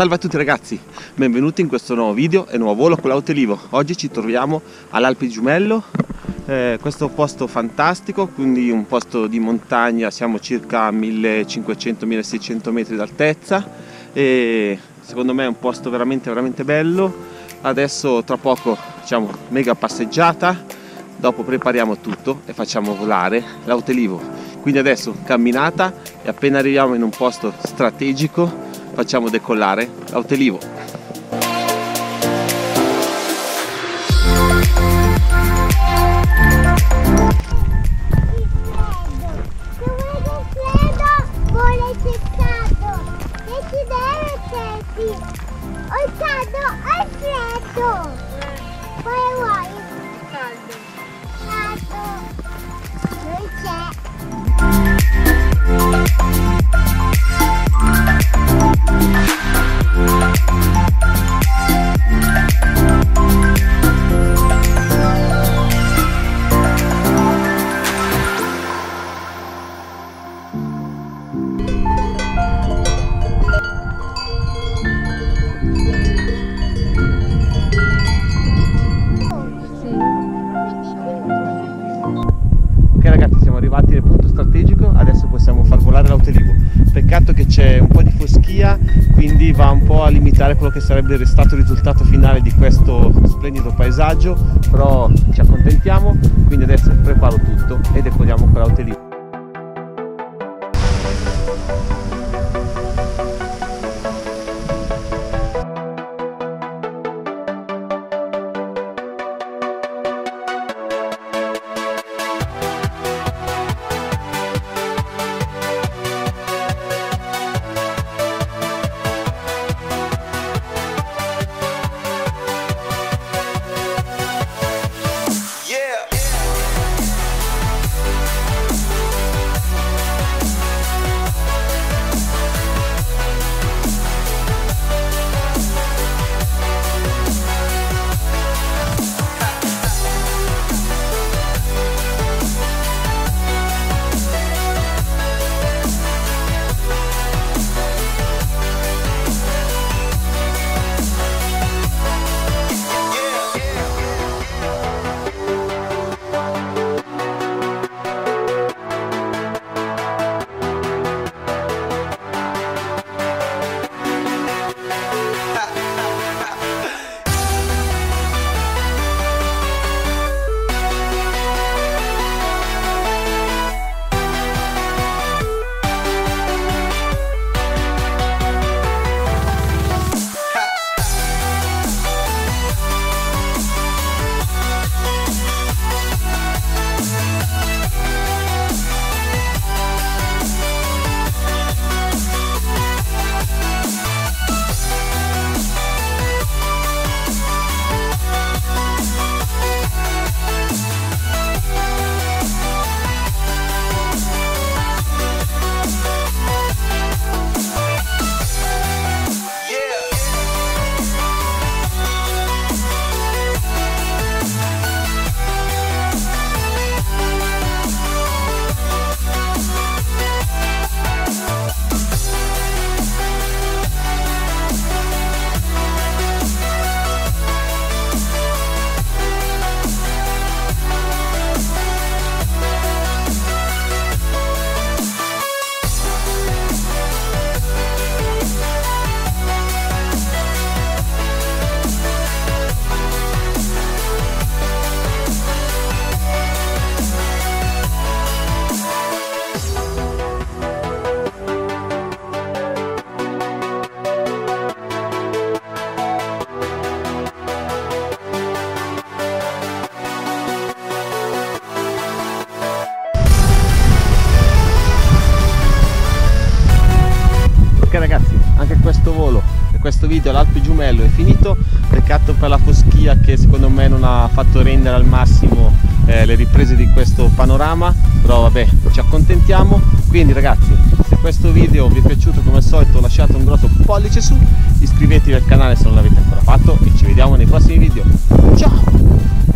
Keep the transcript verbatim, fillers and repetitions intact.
Salve a tutti ragazzi, benvenuti in questo nuovo video e nuovo volo con l'Autelivo. Oggi ci troviamo all'Alpe Giumello, eh, questo posto fantastico, quindi un posto di montagna, siamo circa a millecinquecento milleseicento metri d'altezza e secondo me è un posto veramente veramente bello. Adesso tra poco facciamo mega passeggiata, dopo prepariamo tutto e facciamo volare l'Autelivo. Quindi adesso camminata e appena arriviamo in un posto strategico facciamo decollare l'Autelivo. Arrivati nel punto strategico, adesso possiamo far volare l'Autelivo. Peccato che c'è un po' di foschia, quindi va un po' a limitare quello che sarebbe il stato risultato finale di questo splendido paesaggio, però ci accontentiamo, quindi adesso preparo tutto e decolliamo con l'Autelivo. Ok ragazzi, anche questo volo e questo video all'Alpe Giumello è finito. Peccato per la foschia che secondo me non ha fatto rendere al massimo eh, le riprese di questo panorama, però vabbè, ci accontentiamo. Quindi ragazzi, se questo video vi è piaciuto come al solito lasciate un grosso pollice su, iscrivetevi al canale se non l'avete ancora fatto e ci vediamo nei prossimi video. Ciao!